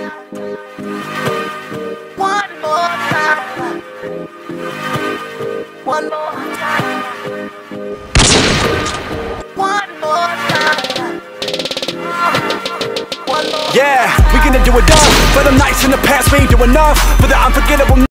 One more time. One more time. One more time. One more. Yeah, we gonna do it up. For the nights in the past, we ain't do enough. For the unforgettable